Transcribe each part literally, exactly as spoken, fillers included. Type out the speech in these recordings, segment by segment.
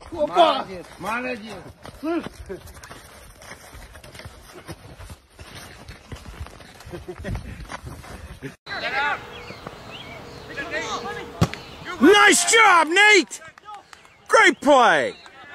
Opa! Manager! Nice job, Nate! Great play!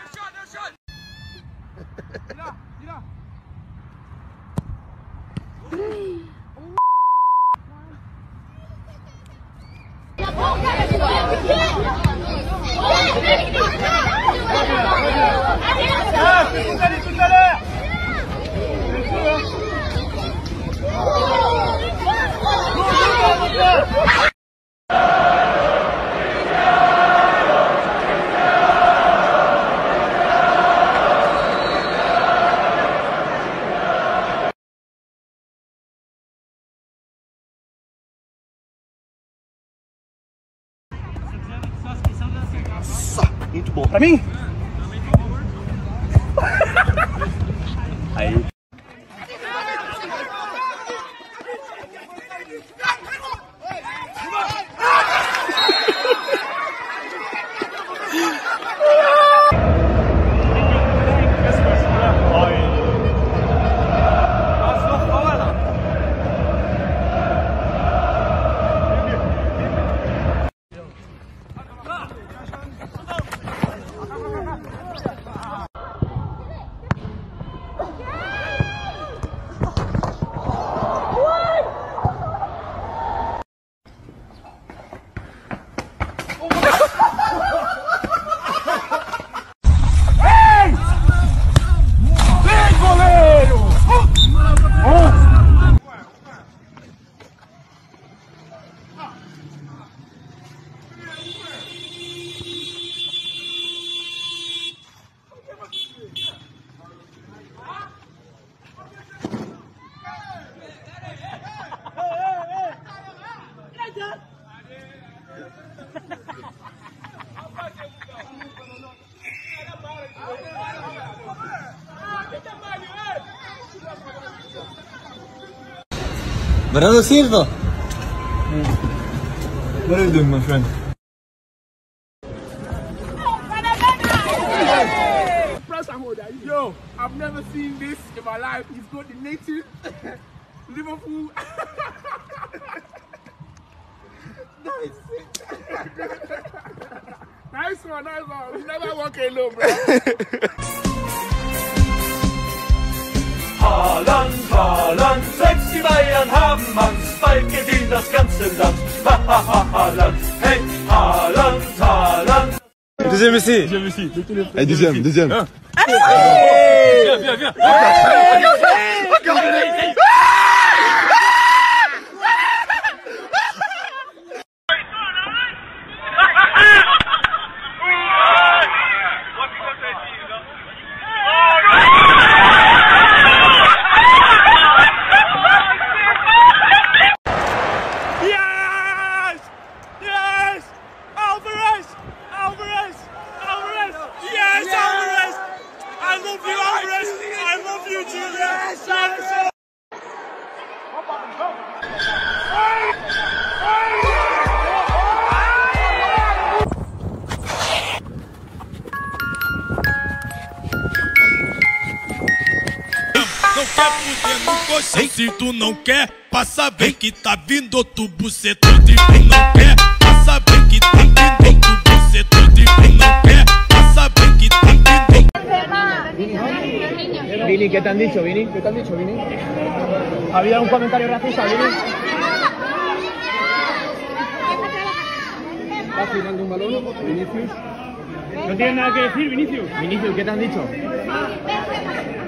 Muito bom. Pra mim? Aí. Brother Silva! What are you doing, my friend? Yo, I've never seen this in my life. He's got the native Liverpool. Nice. Nice one, nice one. You never walk alone, bro. Haaland, Haaland, selbst die Bayern haben Manns, bald gewinnt das ganze Land. Ha, ha, ha, Haaland, hey, Haaland, Haaland. Deuxième essai. Deuxième ici. Allez, deuxième, deuxième. Hein? Viens, viens, viens. Não quer fuder no colchão, se tu não quer, passa bem que tá vindo outro bucetão de tu não quer, passa bem que tá vindo outro bucetão de tu não quer, passa bem que tá vindo. Vini, ¿qué te han dicho, Vini? ¿Qué te han dicho, Vini? ¿Ha habido algún comentario racista, Vini? ¿Estás tirando un balón, Vinicius? ¿No tienes nada que decir, Vinicius? Vinicius, ¿qué te han dicho?